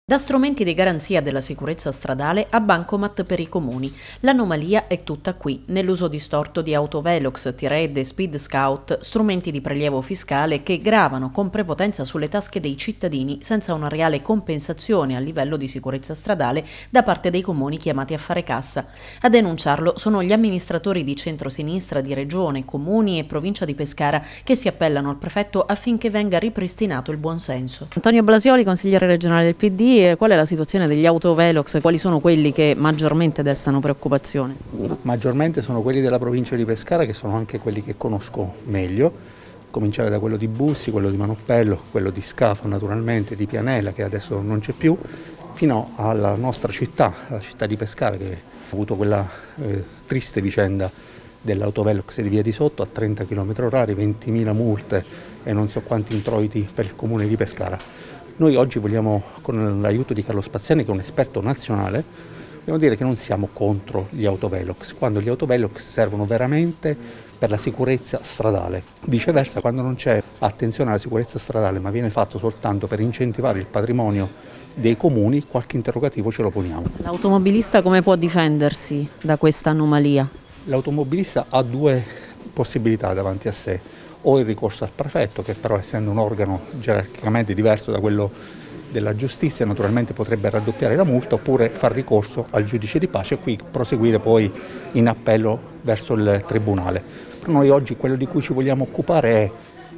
Da strumenti di garanzia della sicurezza stradale a bancomat per i comuni. L'anomalia è tutta qui, nell'uso distorto di autovelox, T-Red e Speed Scout, strumenti di prelievo fiscale che gravano con prepotenza sulle tasche dei cittadini senza una reale compensazione a livello di sicurezza stradale da parte dei comuni chiamati a fare cassa. A denunciarlo sono gli amministratori di centrosinistra di Regione, Comuni e Provincia di Pescara che si appellano al prefetto affinché venga ripristinato il buonsenso. Antonio Blasioli, consigliere regionale del PD. Qual è la situazione degli autovelox? Quali sono quelli che maggiormente destano preoccupazione? Maggiormente sono quelli della provincia di Pescara, che sono anche quelli che conosco meglio, cominciare da quello di Bussi, quello di Manoppello, quello di Scafo naturalmente, di Pianella che adesso non c'è più, fino alla nostra città, la città di Pescara, che ha avuto quella triste vicenda dell'autovelox di Via di Sotto a 30 km/h, 20.000 multe e non so quanti introiti per il comune di Pescara. Noi oggi vogliamo, con l'aiuto di Carlo Spaziani, che è un esperto nazionale, vogliamo dire che non siamo contro gli autovelox, quando gli autovelox servono veramente per la sicurezza stradale. Viceversa, quando non c'è attenzione alla sicurezza stradale, ma viene fatto soltanto per incentivare il patrimonio dei comuni, qualche interrogativo ce lo poniamo. L'automobilista come può difendersi da questa anomalia? L'automobilista ha due possibilità davanti a sé. O il ricorso al prefetto, che però essendo un organo gerarchicamente diverso da quello della giustizia naturalmente potrebbe raddoppiare la multa, oppure far ricorso al giudice di pace e qui proseguire poi in appello verso il tribunale. Per noi oggi quello di cui ci vogliamo occupare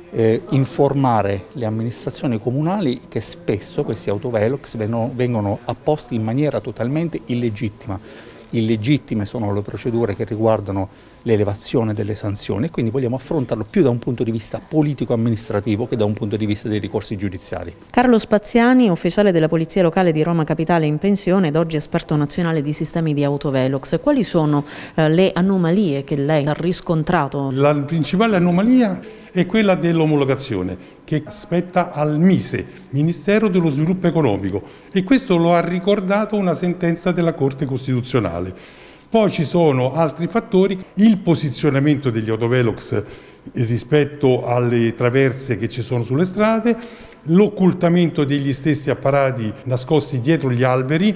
è informare le amministrazioni comunali che spesso questi autovelox vengono apposti in maniera totalmente illegittima. Illegittime sono le procedure che riguardano l'elevazione delle sanzioni e quindi vogliamo affrontarlo più da un punto di vista politico-amministrativo che da un punto di vista dei ricorsi giudiziari. Carlo Spaziani, ufficiale della Polizia Locale di Roma Capitale in pensione ed oggi esperto nazionale di sistemi di autovelox. Quali sono le anomalie che lei ha riscontrato? La principale anomalia è quella dell'omologazione, che spetta al MISE, Ministero dello Sviluppo Economico, e questo lo ha ricordato una sentenza della Corte Costituzionale. Poi ci sono altri fattori, il posizionamento degli autovelox rispetto alle traverse che ci sono sulle strade, l'occultamento degli stessi apparati nascosti dietro gli alberi,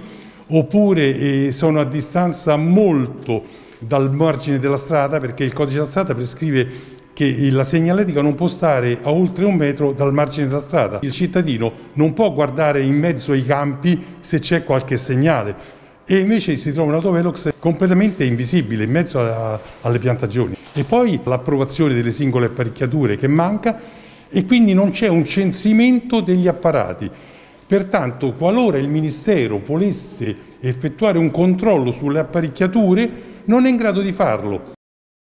oppure sono a distanza molto dal margine della strada, perché il codice della strada prescrive che la segnaletica non può stare a oltre 1 metro dal margine della strada. Il cittadino non può guardare in mezzo ai campi se c'è qualche segnale e invece si trova un autovelox completamente invisibile in mezzo alle piantagioni. E poi l'approvazione delle singole apparecchiature che manca e quindi non c'è un censimento degli apparati. Pertanto, qualora il Ministero volesse effettuare un controllo sulle apparecchiature, non è in grado di farlo.